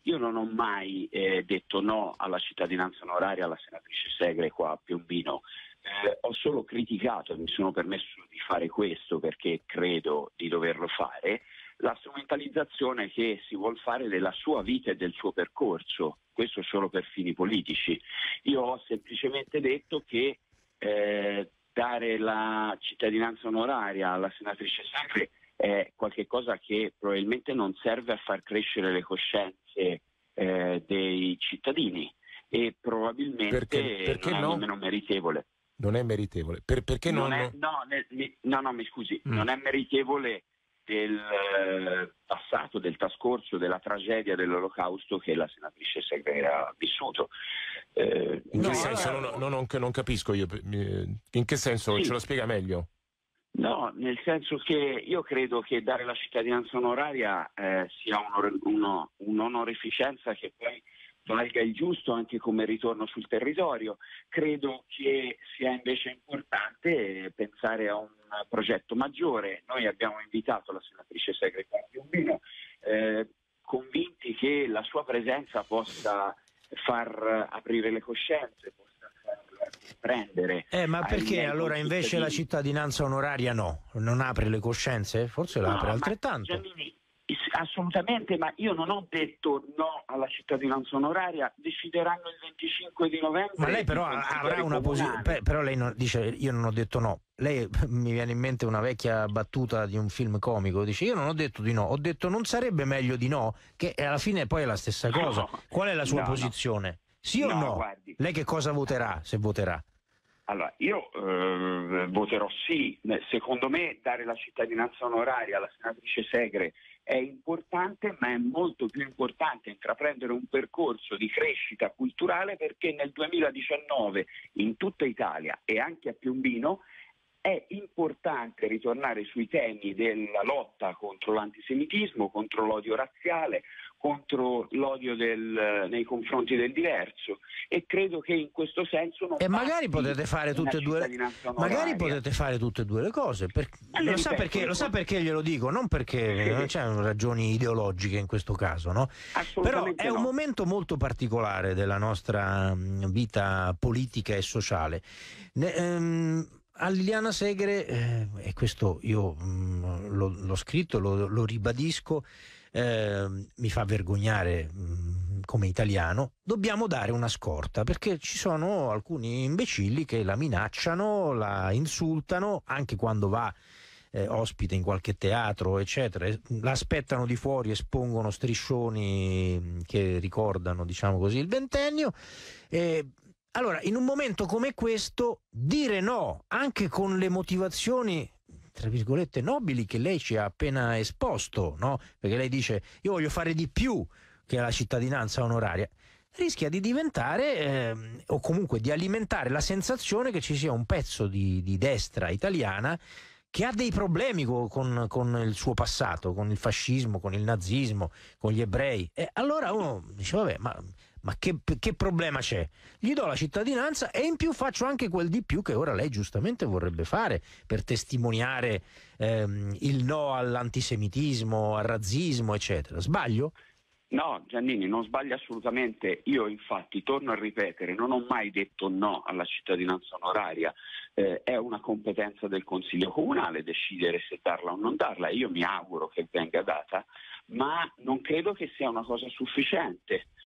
io non ho mai detto no alla cittadinanza onoraria alla senatrice Segre qua a Piombino. Ho solo criticato, e mi sono permesso di fare questo perché credo di doverlo fare, la strumentalizzazione che si vuol fare della sua vita e del suo percorso, questo solo per fini politici. Io ho semplicemente detto che dare la cittadinanza onoraria alla senatrice Segre è qualcosa che probabilmente non serve a far crescere le coscienze dei cittadini e probabilmente perché non è no? nemmeno meritevole. Non è meritevole. Perché non? Mi scusi, non è meritevole del passato, del trascorso, della tragedia dell'Olocausto che la senatrice Segre ha vissuto. In che senso? Non capisco io. In che senso? Sì. Ce lo spiega meglio? No, nel senso che io credo che dare la cittadinanza onoraria sia un'onorificenza che poi valga il giusto anche come ritorno sul territorio. Credo che sia invece importante pensare a un progetto maggiore. Noi abbiamo invitato la senatrice Segre a Piombino, convinti che la sua presenza possa far aprire le coscienze, possa far comprendere. Ma perché allora invece la cittadinanza onoraria non apre le coscienze? Forse la apre altrettanto. Giannini, assolutamente, ma io non ho detto no alla cittadinanza onoraria, decideranno il 25 di novembre. Ma lei però avrà una posizione, però lei dice io non ho detto no. Lei mi viene in mente una vecchia battuta di un film comico, dice io non ho detto di no, ho detto non sarebbe meglio di no, che alla fine poi è la stessa cosa. No, qual è la sua posizione? Sì o no? Guardi, lei che cosa voterà, se voterà? Allora, io voterò sì. Secondo me dare la cittadinanza onoraria alla senatrice Segre è importante, ma è molto più importante intraprendere un percorso di crescita culturale, perché nel 2019 in tutta Italia e anche a Piombino è importante ritornare sui temi della lotta contro l'antisemitismo, contro l'odio razziale, contro l'odio nei confronti del diverso, e credo che in questo senso non magari potete fare tutte e due le cose. Lo sa perché glielo dico? Non perché non c'erano ragioni ideologiche in questo caso, no? Però è un momento molto particolare della nostra vita politica e sociale. A Liliana Segre, e questo io l'ho scritto, lo ribadisco, mi fa vergognare come italiano, dobbiamo dare una scorta, perché ci sono alcuni imbecilli che la minacciano, la insultano, anche quando va ospite in qualche teatro, eccetera, la aspettano di fuori, espongono striscioni che ricordano, diciamo così, il ventennio. Allora, in un momento come questo, dire no, anche con le motivazioni tra virgolette nobili che lei ci ha appena esposto, no? Perché lei dice io voglio fare di più che la cittadinanza onoraria, rischia di diventare o comunque di alimentare la sensazione che ci sia un pezzo di destra italiana che ha dei problemi con il suo passato, con il fascismo, con il nazismo, con gli ebrei. E allora uno dice vabbè, ma che problema c'è? Gli do la cittadinanza e in più faccio anche quel di più che ora lei giustamente vorrebbe fare per testimoniare il no all'antisemitismo, al razzismo, eccetera. Sbaglio? No, Giannini, non sbaglia assolutamente. Io infatti, torno a ripetere, non ho mai detto no alla cittadinanza onoraria. È una competenza del Consiglio Comunale decidere se darla o non darla. Io mi auguro che venga data, ma non credo che sia una cosa sufficiente.